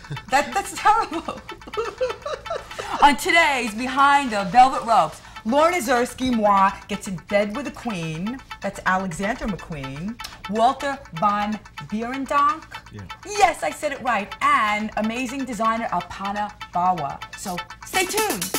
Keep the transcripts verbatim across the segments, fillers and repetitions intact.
That, that's terrible. On today's Behind the Velvet Ropes, Lorna Zursky, moi, gets in bed with the Queen. That's Alexander McQueen. Walter von Beirendonck. Yeah. Yes, I said it right. And amazing designer Alpana Bawa. So stay tuned.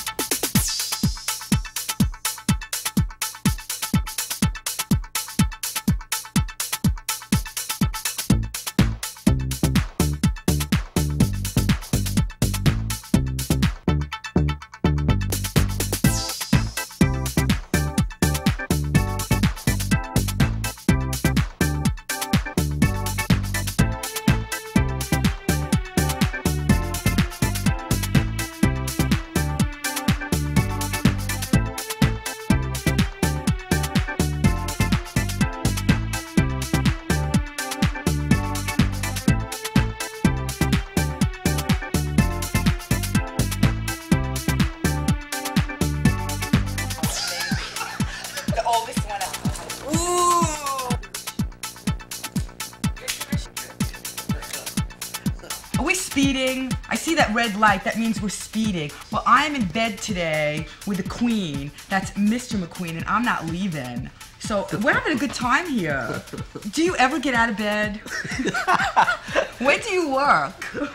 Are we speeding? I see that red light, that means we're speeding. Well, I am in bed today with the Queen, that's Mister McQueen, and I'm not leaving. So, we're having a good time here. Do you ever get out of bed? When do you work?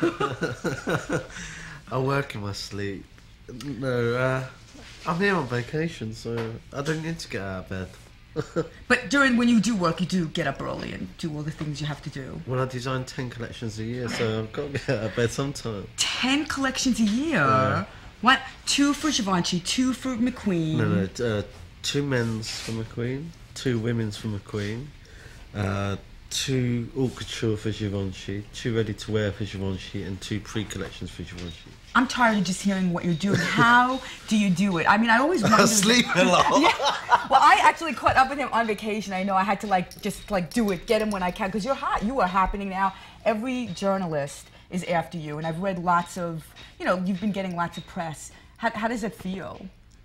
I work in my sleep. No, uh, I'm here on vacation, so I don't need to get out of bed. But during, when you do work, you do get up early and do all the things you have to do. Well, I design ten collections a year, so I've got to get out of bed sometime. Ten collections a year? Yeah. What? Two for Givenchy, two for McQueen. No, no, uh, two men's for McQueen, two women's for McQueen, uh, two haute couture for Givenchy, two ready-to-wear for Givenchy, and two pre-collections for Givenchy. I'm tired of just hearing what you're doing. How do you do it? I mean, I always wondered. I sleep a lot. Yeah. Well, I actually caught up with him on vacation. I know I had to like just like do it, get him when I can, because you're hot. You are happening now. Every journalist is after you, and I've read lots of, you know, you've been getting lots of press. How, how does it feel?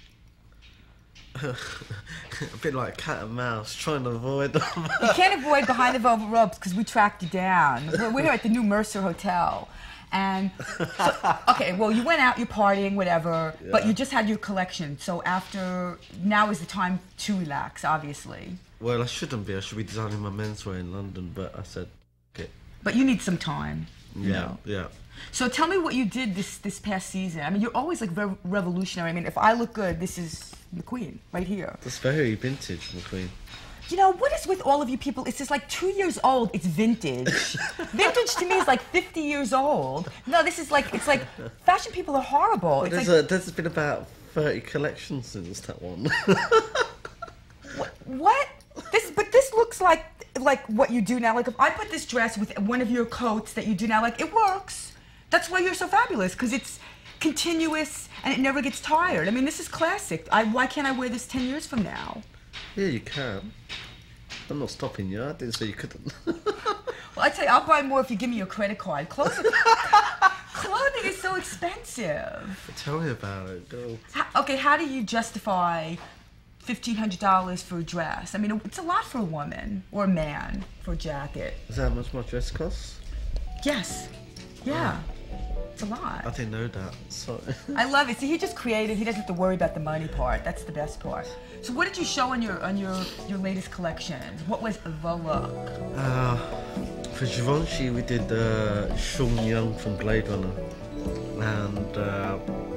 A bit like cat and mouse, trying to avoid them. You can't avoid Behind the Velvet Ropes because we tracked you down. We're, we're here at the new Mercer Hotel. And, so, okay, well, you went out, you're partying, whatever, yeah. But you just had your collection. So after, now is the time to relax, obviously. Well, I shouldn't be. I should be designing my menswear in London, but I said, okay. But you need some time. You yeah, know? yeah. So tell me what you did this, this past season. I mean, you're always like very revolutionary. I mean, if I look good, this is McQueen right here. That's very vintage, McQueen. You know, what is with all of you people? It's just like two years old, it's vintage. Vintage to me is like fifty years old. No, this is like, it's like, fashion people are horrible. Well, it's there's, like, a, there's been about thirty collections since that one. what? what? This, but this looks like, like what you do now. Like if I put this dress with one of your coats that you do now, like it works. That's why you're so fabulous, because it's continuous and it never gets tired. I mean, this is classic. I, why can't I wear this ten years from now? Yeah, you can. I'm not stopping you. I didn't say you couldn't. Well, I tell you, I'll buy more if you give me your credit card. Clothing, clothing is so expensive. Tell me about it, girl. How, okay, how do you justify fifteen hundred dollars for a dress? I mean, it's a lot for a woman or a man for a jacket. Is that how much my dress costs? Yes. Yeah. It's a lot. I didn't know that. Sorry. I love it. See, he just created. He doesn't have to worry about the money part. That's the best part. So, what did you show on your on your your latest collection? What was the look? Uh, for Givenchy, we did uh, Sean Young from Blade Runner, and uh,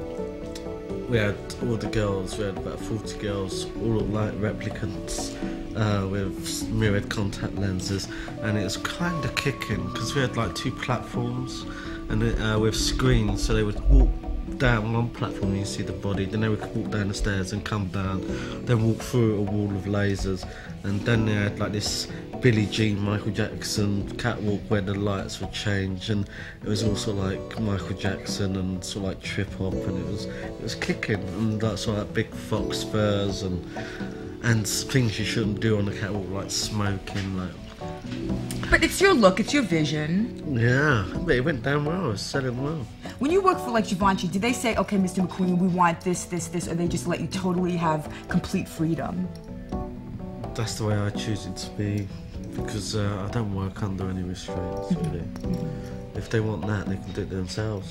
we had all the girls. We had about forty girls, all looked like replicants uh, with mirrored contact lenses, and it was kind of kicking because we had like two platforms. And uh, with screens, so they would walk down one platform and you see the body, then they would walk down the stairs and come down, then walk through a wall of lasers, and then they had like this Billie Jean, Michael Jackson catwalk where the lights would change, and it was also like Michael Jackson and sort of like trip hop, and it was it was kicking, and like sort of like big fox furs and and things you shouldn't do on the catwalk, like smoking, like. But it's your look, it's your vision. Yeah, but it went down well, it was selling well. When you work for like Givenchy, did they say, okay, Mister McQueen, we want this, this, this, or they just let you totally have complete freedom? That's the way I choose it to be, because uh, I don't work under any restraints, really. Mm-hmm. if they want that, they can do it themselves.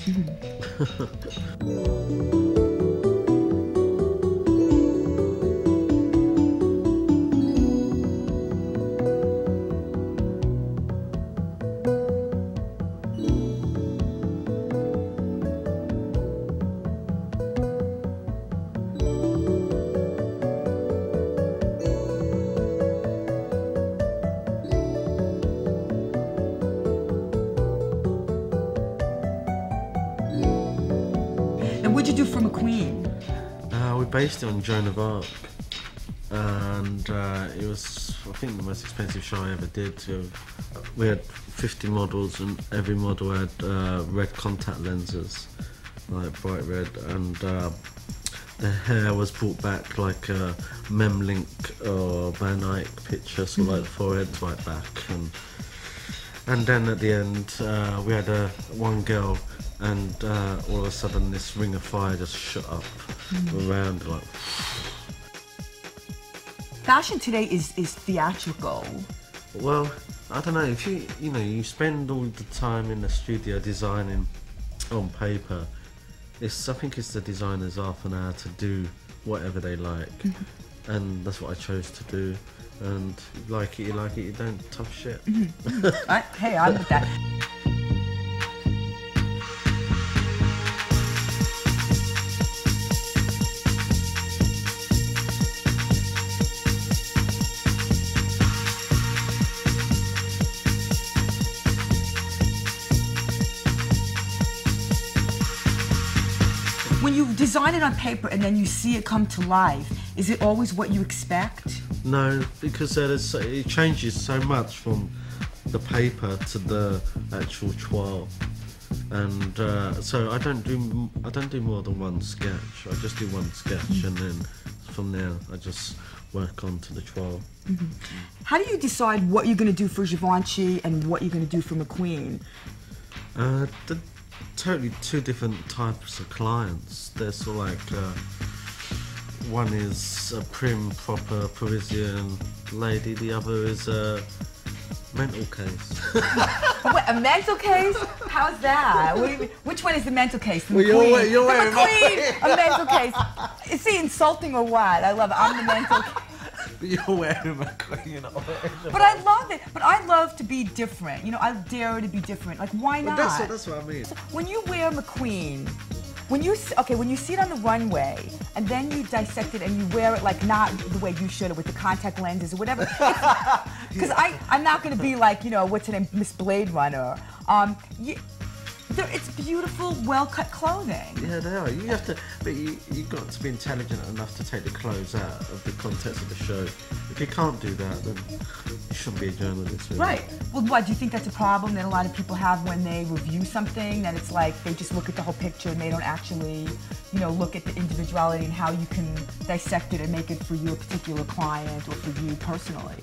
What'd you do for McQueen? Uh, we based it on Joan of Arc, and uh, it was, I think, the most expensive show I ever did. So we had fifty models, and every model had uh, red contact lenses, like bright red, and uh, the hair was brought back like a Memlink or Van Eyck picture, so like the forehead's right back, and and then at the end uh, we had a one girl. And uh, all of a sudden, this ring of fire just shot up mm. around, like. Fashion today is is theatrical. Well, I don't know. If you you know you spend all the time in the studio designing on paper, it's I think it's the designer's half an hour to do whatever they like, mm-hmm. and that's what I chose to do. And you like it, you like it. You don't, tough shit. Mm-hmm. I, hey, I'm with that. When you design it on paper and then you see it come to life, is it always what you expect? No, because uh, so, it changes so much from the paper to the actual toile, and uh, so I don't do I don't do more than one sketch. I just do one sketch, mm-hmm. and then from there I just work on to the toile. Mm-hmm. How do you decide what you're going to do for Givenchy and what you're going to do for McQueen? Uh, the, Totally two different types of clients. There's sort of like uh, one is a prim, proper Parisian lady. The other is a mental case. Wait, a mental case? How's that? What do you mean? Which one is the mental case? The well, McQueen. You're, you're the McQueen. A mental case. Is he insulting or what? I love it. I'm the mental case. You're wearing McQueen, you're not wearing a But I love it. But I love to be different. You know, I dare to be different. Like, why not? Well, that's, what, that's what I mean. So when you wear McQueen, when you okay, when you see it on the runway, and then you dissect it and you wear it like not the way you should, with the contact lenses or whatever. Because yeah. I, I'm not going to be like, you know, what's her name, Miss Blade Runner. Um, you, It's beautiful, well-cut clothing. Yeah, they are. You have to, but you you got to be intelligent enough to take the clothes out of the context of the show. If you can't do that, then you shouldn't be a journalist. Really. Right. Well, what do you think that's a problem that a lot of people have when they review something? That it's like they just look at the whole picture and they don't actually, you know, look at the individuality and how you can dissect it and make it for your particular client or for you personally.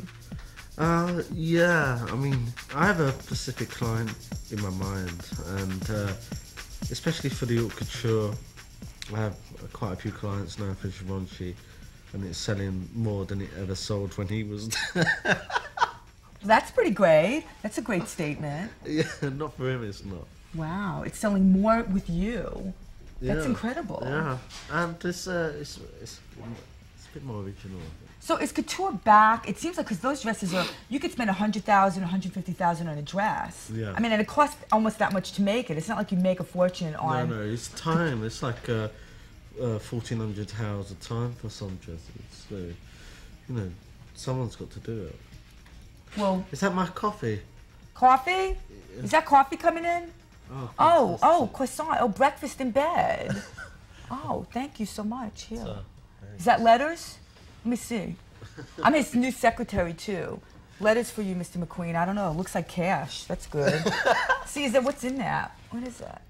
Uh, yeah, I mean, I have a specific client in my mind, and uh, especially for the haute couture, I have quite a few clients now for Givenchy, and it's selling more than it ever sold when he was there. That's pretty great. That's a great statement. Yeah, not for him, it's not. Wow, it's selling more with you. That's yeah. incredible. Yeah, and it's, uh, it's, it's, it's a bit more original. So is couture back? It seems like, because those dresses are, you could spend a hundred thousand, a hundred fifty thousand on a dress. Yeah. I mean, and it costs almost that much to make it. It's not like you make a fortune on. No, no, it's time. It's like uh, uh, fourteen hundred hours of time for some dresses. So, you know, someone's got to do it. Well. Is that my coffee? Coffee? Yeah. Is that coffee coming in? Oh, oh, oh, croissant. Oh, breakfast in bed. Oh, thank you so much. Here. So, is that letters? Let me see. I'm his new secretary, too. Letters for you, Mister McQueen. I don't know. It looks like cash. That's good. See, is that what's in that? What is that?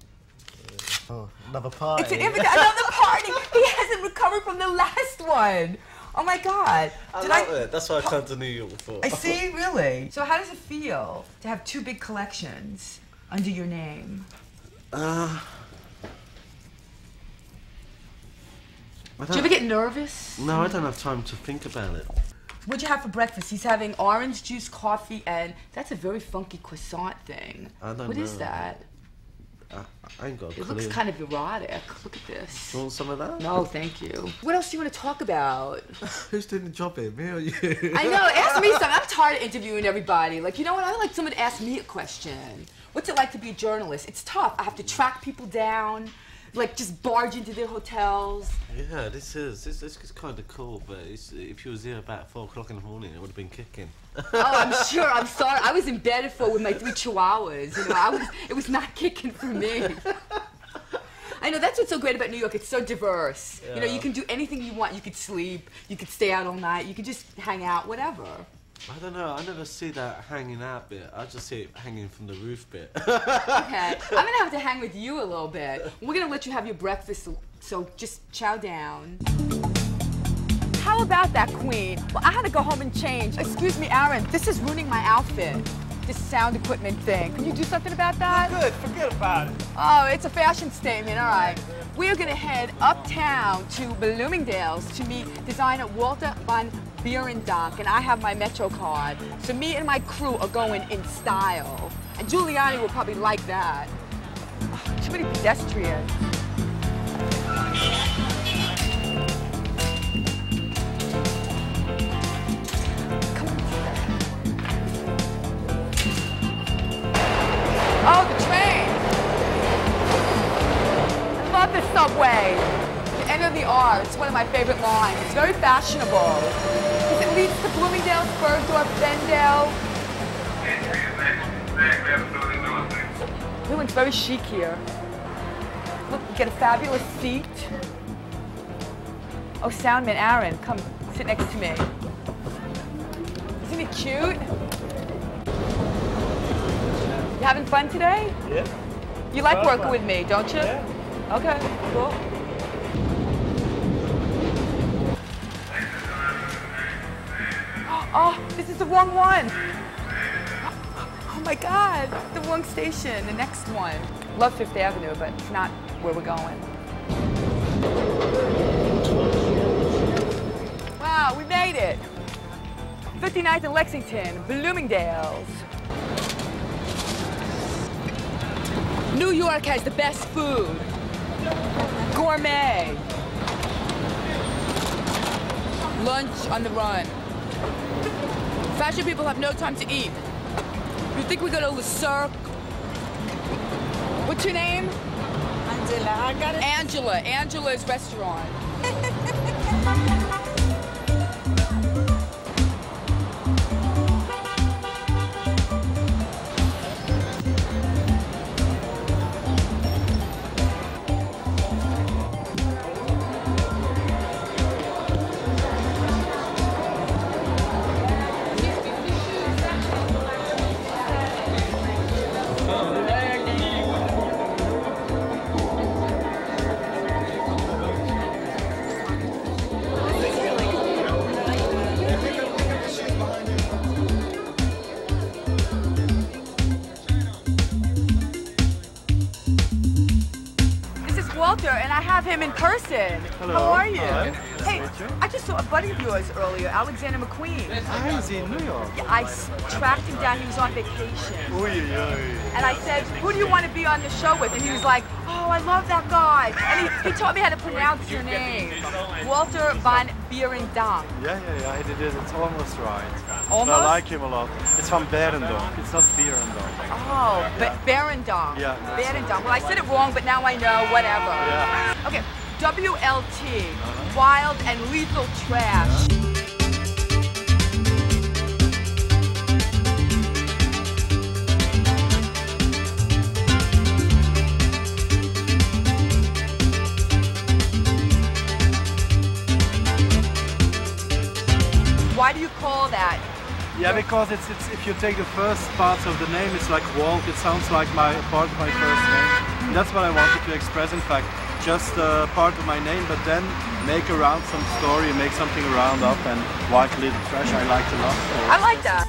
Oh, another party. It's an invitation. Another party. He hasn't recovered from the last one. Oh, my God. I Did love I... it. That's why I come to New York for. I see, really. So how does it feel to have two big collections under your name? Uh... Do you ever get nervous? No, I don't have time to think about it. What'd you have for breakfast? He's having orange juice, coffee, and that's a very funky croissant thing. I don't What know. is that? I, I ain't got a It clue. looks kind of erotic. Look at this. Do you want some of that? No, thank you. What else do you want to talk about? Who's doing the job here, me or you? I know, ask me something. I'm tired of interviewing everybody. Like, you know what? I like someone to ask me a question. What's it like to be a journalist? It's tough. I have to track people down, like just barge into their hotels. Yeah, this is. This, this is kind of cool, but it's, if you was here about four o'clock in the morning, it would have been kicking. Oh, I'm sure. I'm sorry. I was in bed at four with my three chihuahuas. You know, I was. It was not kicking for me. I know, that's what's so great about New York. It's so diverse. Yeah. You know, you can do anything you want. You could sleep. You could stay out all night. You could just hang out, whatever. I don't know. I never see that hanging out bit. I just see it hanging from the roof bit. Okay. I'm gonna have to hang with you a little bit. We're gonna let you have your breakfast, so just chow down. How about that, Queen? Well, I had to go home and change. Excuse me, Aaron. This is ruining my outfit. This sound equipment thing. Can you do something about that? Good. Forget about it. Oh, it's a fashion statement. All right. We're gonna head uptown to Bloomingdale's to meet designer Walter van Beirendonck, and I have my Metro card. So me and my crew are going in style. And Giuliani will probably like that. Oh, too many pedestrians. Come on. Oh, the train. I love the subway. The end of the R, it's one of my favorite lines. It's very fashionable. It leads to Bloomingdale's, Bergdorf, Vendale. Everyone's very chic here. Look, you get a fabulous seat. Oh, soundman Aaron, come sit next to me. Isn't he cute? You having fun today? Yeah. You like Fun, working fun. with me, don't you? Yeah. Okay, cool. Oh, this is the wrong one. Oh my God, the wrong station, the next one. Love Fifth Avenue, but it's not where we're going. Wow, we made it. fifty-ninth and Lexington, Bloomingdale's. New York has the best food. Gourmet. Lunch on the run. Fashion people have no time to eat. You think we go to Le Cirque? What's your name? Angela. I got it. Angela. Angela's restaurant. Walter, and I have him in person. Hello. How are you? Hi. Hey, Nice to meet you. I just saw a buddy of yours earlier, Alexander McQueen. Ah, he's in New York. Yeah, I s- tracked him down. He was on vacation. Oy, oy, oy. And I said, who do you want to be on the show with? And he was like, oh, I love that guy. And he, he taught me how to pronounce your name. Walter van Beirendonck. Yeah, yeah, yeah, he did it. It's almost right. Almost? I like him a lot. It's from Berendonck. It's not Beirendonck. Oh, but Beirendonck. Yeah. Beirendonck. Well, I said it wrong, but now I know, whatever. Yeah. Okay, W L T, Wild and Lethal Trash. Why do you call that? Yeah, because it's, it's if you take the first parts of the name, it's like Walt. It sounds like my part of my first name. And that's what I wanted to express. In fact, just uh, part of my name, but then make around some story, make something around up, and White Little Trash I liked a lot. So I like that.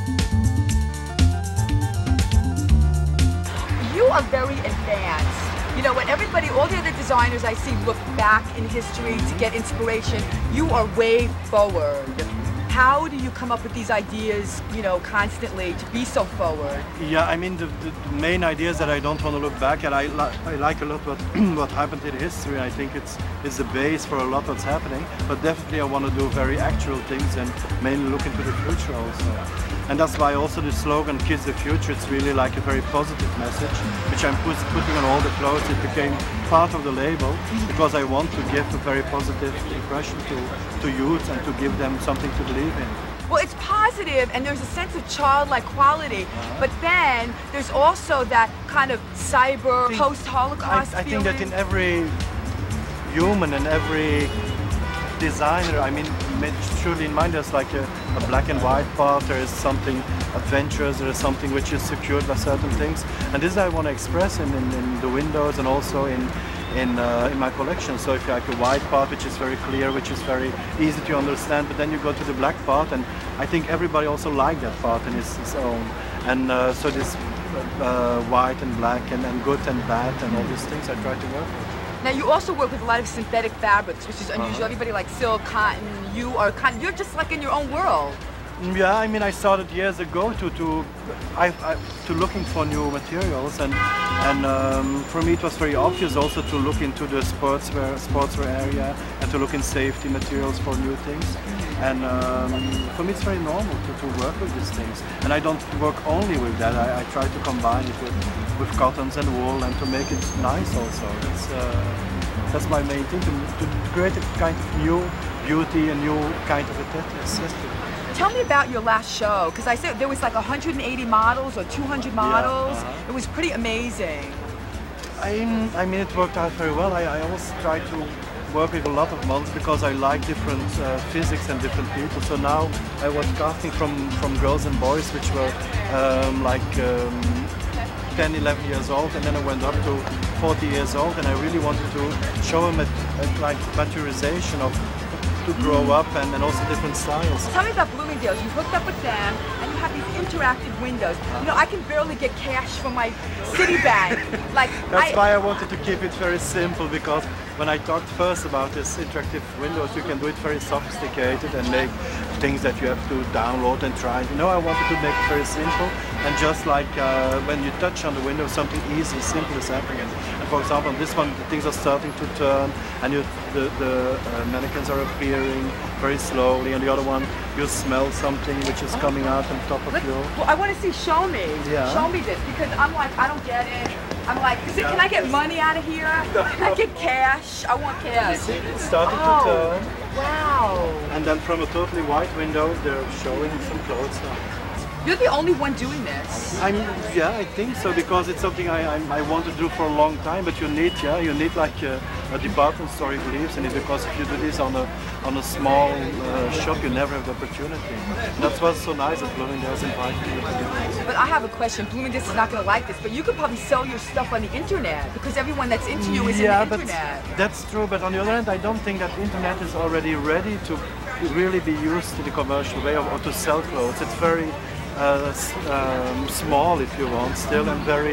You are very advanced. You know, when everybody, all the other designers I see look back in history to get inspiration, you are way forward. How do you come up with these ideas, you know, constantly to be so forward? Yeah, I mean, the, the, the main idea is that I don't want to look back, and I, li I like a lot what what happened in history. I think it's it's the base for a lot what's happening. But definitely, I want to do very actual things and mainly look into the future also. And that's why also the slogan "Kids the Future." It's really like a very positive message, which I'm put, putting on all the clothes. It became part of the label because I want to give a very positive impression to to youth and to give them something to believe in. Well, it's positive and there's a sense of childlike quality, but then there's also that kind of cyber post-Holocaust I, I feeling. think that in every human and every designer, I mean, surely in mind there's like a, a black and white part, there is something adventurous, there is something which is secured by certain things, and this I want to express in, in, in the windows and also in in, uh, in my collection. So if you like a white part which is very clear, which is very easy to understand, but then you go to the black part, and I think everybody also likes that part in its, its own. And uh, so this uh, white and black and, and good and bad and all these things I try to work with. Now you also work with a lot of synthetic fabrics, which is unusual. Uh-huh. Everybody likes silk, cotton. You are cotton. You're just like in your own world. Yeah, I mean, I started years ago to to I, I, to looking for new materials, and and um, for me it was very obvious also to look into the sportswear sportswear area and to look in safety materials for new things. And um, for me it's very normal to, to work with these things. And I don't work only with that. I, I try to combine it with with cottons and wool and to make it nice also. That's uh, that's my main thing, to, to create a kind of new beauty, a new kind of aesthetic. Tell me about your last show, because I said there was like one hundred eighty models or two hundred models. Yeah, uh-huh. It was pretty amazing. I, I mean, it worked out very well. I, I always try to work with a lot of models because I like different uh, physics and different people. So now I was casting from, from girls and boys which were um, like um, ten, eleven years old, and then I went up to forty years old, and I really wanted to show them a, a like maturization of to grow up and, and also different styles. Tell me about Bloomingdale's. You hooked up with them and you have these interactive windows. You know, I can barely get cash from my Citibank. Like, That's I, why I wanted to keep it very simple, because when I talked first about this interactive windows, you can do it very sophisticated and make things that you have to download and try. You know, I wanted to make it very simple, and just like uh, when you touch on the window, something easy, simple is happening. And for example, on this one, the things are starting to turn, and you, the, the uh, mannequins are appearing very slowly, and the other one, you smell something which is coming out on top of Let, you. well, I want to see, show me. Yeah. Show me this, because I'm like, I don't get it. I'm like, is it, can I get money out of here? I get cash. I want cash. See, it's starting Oh. to turn. Wow. And then from a totally white window, they're showing some clothes now. You're the only one doing this. I'm, yeah, I think so, because it's something I, I, I want to do for a long time, but you need, yeah, you need like a, a department store who believes in it, because if you do this on a, on a small uh, shop, you never have the opportunity. And that's what's so nice that Bloomingdale's invited me to do this. But I have a question. Bloomingdale's is not going to like this, but you could probably sell your stuff on the internet, because everyone that's into you is Yeah, in the but internet. that's true, but on the other hand, I don't think that the internet is already ready to really be used in the commercial way, or, or to sell clothes. It's very Uh, um, small, if you want, still, and very,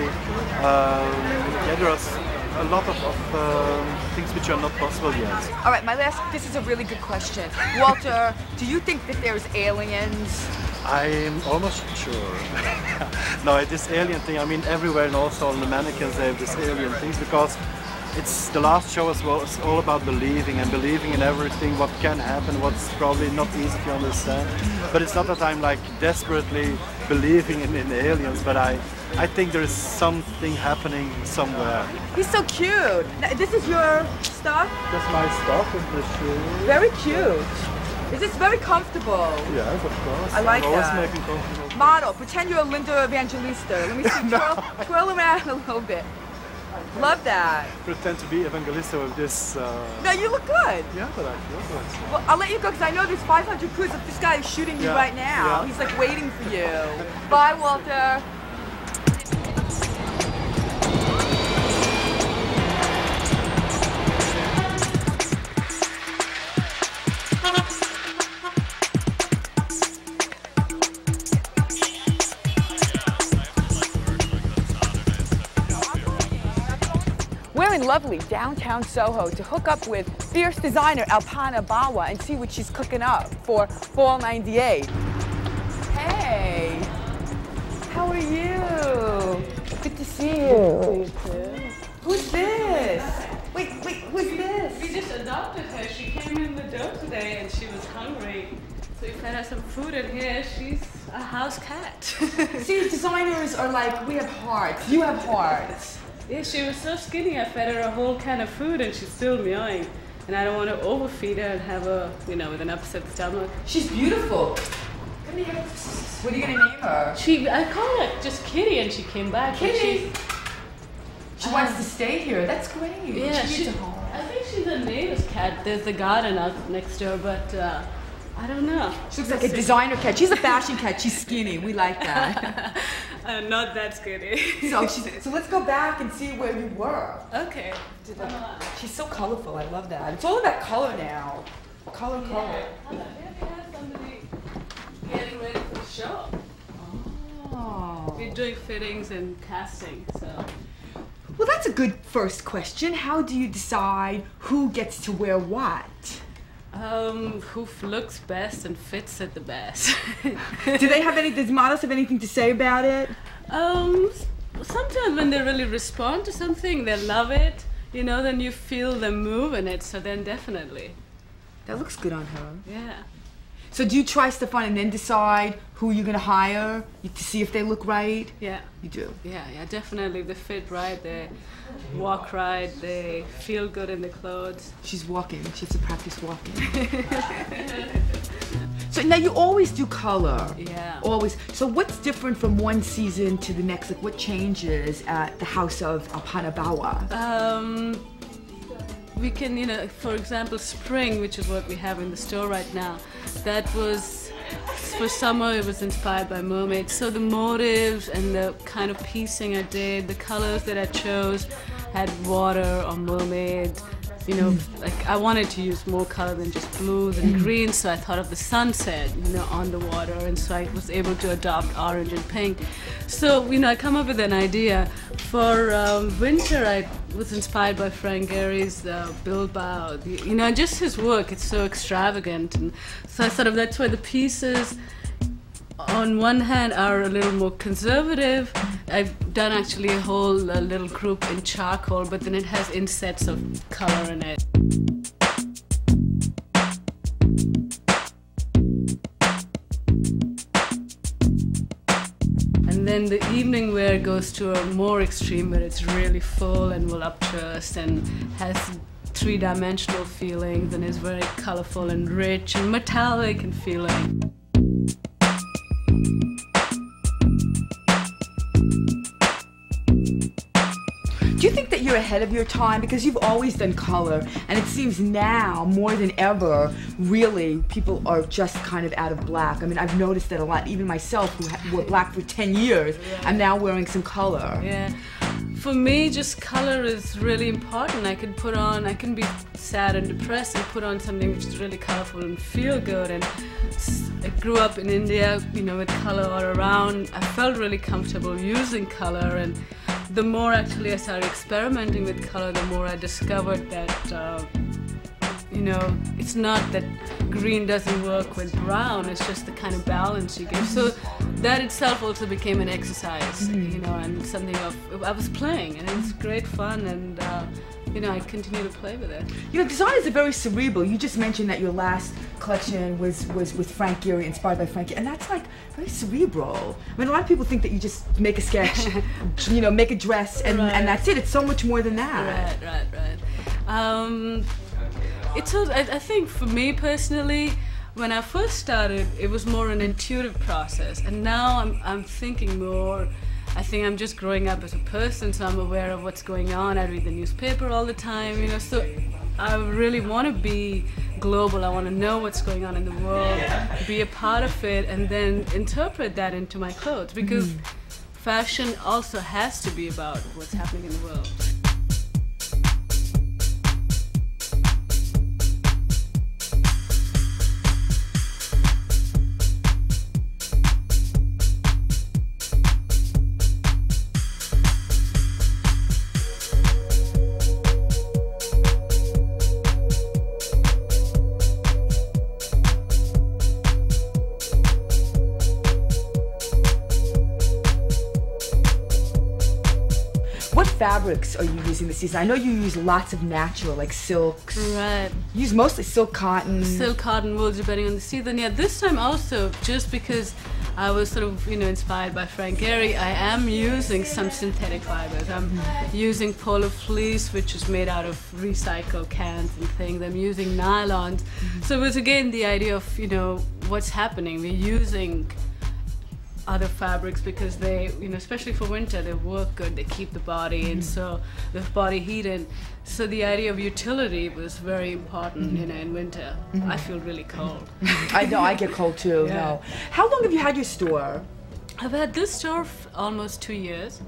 um, yeah, there are a lot of, of um, things which are not possible yet. All right, my last, this is a really good question. Walter, do you think that there's aliens? I'm almost sure. No, this alien thing, I mean, everywhere, and also on the mannequins they have this alien things, because it's the last show as well. It's all about believing and believing in everything, what can happen, what's probably not easy to understand. But it's not that I'm like desperately believing in, in aliens, but I, I think there is something happening somewhere. He's so cute. Now, this is your stuff? That's my stuff with the shoe. Very cute. Is this very comfortable? Yes, of course. I like I'm always that. making comfortable. Model, pretend you're Linda Evangelista. Let me see, No. twirl, twirl around a little bit. Love that. Pretend to be Evangelista with this. Uh... No, you look good. Yeah, but I feel good. Well, I'll let you go, because I know there's five hundred crews. If this guy is shooting you Yeah, right now, yeah. he's like waiting for you. Bye, Walter. in lovely downtown Soho to hook up with fierce designer Alpana Bawa and see what she's cooking up for fall ninety-eight. Hey, how are you? Good to see you. You too. Who's this? Wait, wait, who's this? We just adopted her. She came in the door today and she was hungry. So we fed her some food in here. She's a house cat. See, designers are like, we have hearts. You have hearts. Yeah, she was so skinny. I fed her a whole can of food and she's still meowing. And I don't want to overfeed her and have her, you know, with an upset stomach. She's beautiful. Come here. What are you gonna name her? She, I called her just Kitty and she came back. but Kitty. She, She wants to stay here. That's great. yeah, she she, needs a home. I think she's a neighbor's cat. There's a garden out next door, but uh, I don't know. She looks like a designer cat. She's a fashion cat. She's skinny. We like that. uh, not that skinny. so, she's, so let's go back and see where you were. Okay. She's so colorful. I love that. It's all about color now. Color, color. Yeah. Maybe have somebody getting ready for the show. Oh. We're doing fittings and casting, so. Well, that's a good first question. How do you decide who gets to wear what? Um, who f- looks best and fits it the best? Do they have any? Does models have anything to say about it? Um, s- sometimes when they really respond to something, they love it. You know, then you feel them move in it. So then definitely, That looks good on her. yeah. So do you try stuff on and then decide who you're gonna hire to see if they look right? Yeah, You do. yeah, yeah, definitely. They fit right, they walk right, they feel good in the clothes. She's walking. She has to practice walking. So now you always do color. Yeah. Always. So what's different from one season to the next? Like what changes at the house of Alpana Bawa? Um, we can, you know, for example, spring, which is what we have in the store right now, that was, for summer, it was inspired by mermaids. So the motives and the kind of piecing I did, the colors that I chose had water or mermaid. You know, like I wanted to use more color than just blues and greens, so I thought of the sunset, you know, on the water, and so I was able to adopt orange and pink. So, you know, I come up with an idea. For um, winter, I was inspired by Frank Gehry's uh, Bilbao. The, you know, just his work, it's so extravagant. And so I sort of, that's why the pieces, on one hand, are a little more conservative. I've done actually a whole uh, little group in charcoal, but then it has insets of color in it. And then the evening wear goes to a more extreme, where it's really full and voluptuous and has three-dimensional feelings and is very colorful and rich and metallic in feeling. Do you think that you're ahead of your time? Because you've always done color, and it seems now, more than ever, really, people are just kind of out of black. I mean, I've noticed that a lot. Even myself, who ha- wore black for ten years, I'm now wearing some color. Yeah. For me, just color is really important. I can put on, I can be sad and depressed and put on something which is really colorful and feel good. And s- I grew up in India, you know, with color all around. I felt really comfortable using color, and the more actually I started experimenting with color, the more I discovered that, uh, you know, it's not that green doesn't work with brown, it's just the kind of balance you give. So that itself also became an exercise, mm. you know, and something of, I was playing, and it's great fun, and uh, you know, I continue to play with it. You know, designers are very cerebral. You just mentioned that your last collection was, was with Frank Gehry, inspired by Frank Gehry, and that's like very cerebral. I mean, a lot of people think that you just make a sketch, you know, make a dress, and, right. and that's it. It's so much more than that. Right, right, right. Um, it's all, I, I think for me personally, when I first started, it was more an intuitive process, and now I'm, I'm thinking more. I think I'm just growing up as a person, so I'm aware of what's going on. I read the newspaper all the time, you know, so I really want to be global. I want to know what's going on in the world, be a part of it, and then interpret that into my clothes, because mm. fashion also has to be about what's happening in the world. fabrics are you using this season? I know you use lots of natural, like silks. Right. You use mostly silk cotton. Silk, cotton, wool, depending on the season. Yeah, this time also, just because I was sort of, you know, inspired by Frank Gehry, I am using some synthetic fibers. I'm mm-hmm. using Polar Fleece, which is made out of recycled cans and things. I'm using nylons. Mm-hmm. So it was again the idea of, you know, what's happening. We're using other fabrics because they, you know, especially for winter, they work good, they keep the body mm-hmm. and so the body heated. So the idea of utility was very important, mm-hmm. you know, in winter. Mm-hmm. I feel really cold. I know, I get cold too, yeah. no. How long have you had your store? I've had this store for almost two years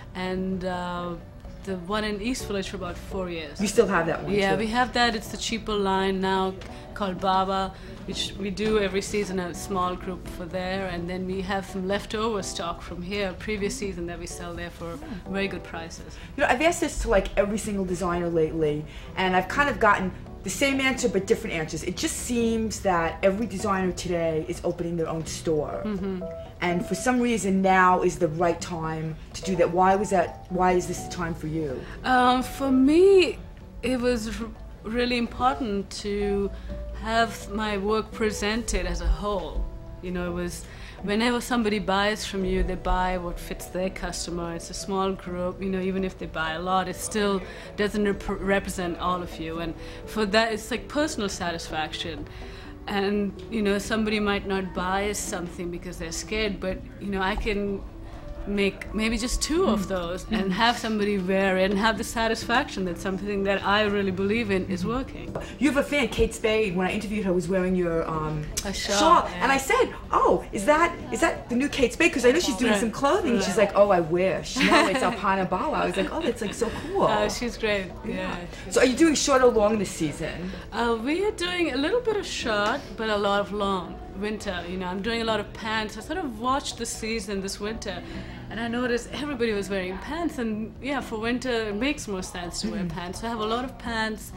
and uh, the one in East Village for about four years. You still have that one Yeah, too. we have that. It's the cheaper line now called Baba, which we do every season, a small group for there, and then we have some leftover stock from here, previous season, that we sell there for very good prices. You know, I've asked this to like every single designer lately, and I've kind of gotten the same answer but different answers. It just seems that every designer today is opening their own store. Mm-hmm. And for some reason now is the right time to do that. Why was that, why is this the time for you? Um, for me, it was r really important to have my work presented as a whole. You know, it was, whenever somebody buys from you, they buy what fits their customer. It's a small group, you know, even if they buy a lot, it still doesn't rep represent all of you. And for that, it's like personal satisfaction. And, you know, somebody might not buy something because they're scared, but, you know, I can make maybe just two of those and have somebody wear it and have the satisfaction that something that I really believe in is working. You have a fan, Kate Spade, when I interviewed her, was wearing your um, a shawl, shawl. Yeah. And I said, oh, is that is that the new Kate Spade? Because I know she's doing Right. some clothing. Right. She's like, oh, I wish. No, it's Alpana Bawa. I was like, oh, that's like so cool. Uh, she's great, yeah. So are you doing short or long this season? Uh, we are doing a little bit of short, but a lot of long. Winter, you know, I'm doing a lot of pants. I sort of watched the season this winter, and I noticed everybody was wearing pants, and yeah, for winter it makes more sense to wear pants. So I have a lot of pants,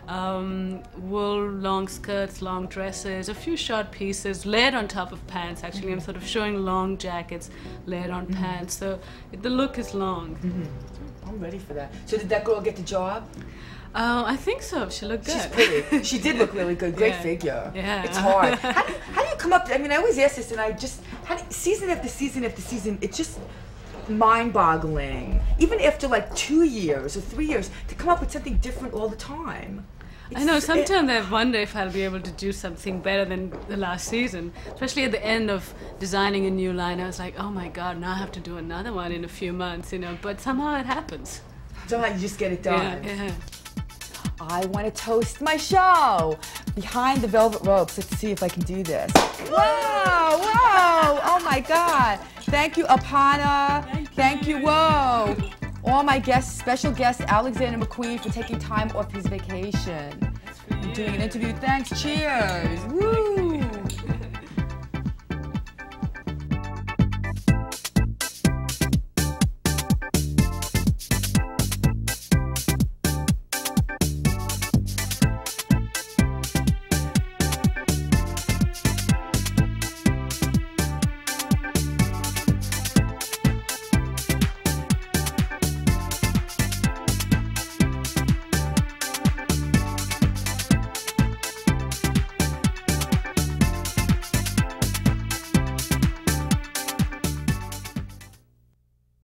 um, wool, long skirts, long dresses, a few short pieces layered on top of pants. Actually, I'm sort of showing long jackets layered on mm-hmm. pants, so the look is long. Mm-hmm. I'm ready for that. So did that girl get the job? Uh, I think so. She looked good. She's pretty. She did look really good. Great Yeah. figure. Yeah. It's hard. How do, how do you come up? I mean, I always ask this, and I just how do, season after season after season, it's just mind-boggling. Even after like two years or three years, to come up with something different all the time. It's, I know, it, sometimes I wonder if I'll be able to do something better than the last season. Especially at the end of designing a new line, I was like, oh my God, now I have to do another one in a few months, you know. But somehow it happens. Somehow you just get it done. Yeah, yeah. I want to toast my show. Behind the velvet ropes. Let's see if I can do this. Whoa, whoa, oh my God. Thank you, Alpana. Thank you. Thank you, whoa. All my guests, special guest Alexander McQueen for taking time off his vacation. I'm doing an interview. Thanks, cheers. Woo.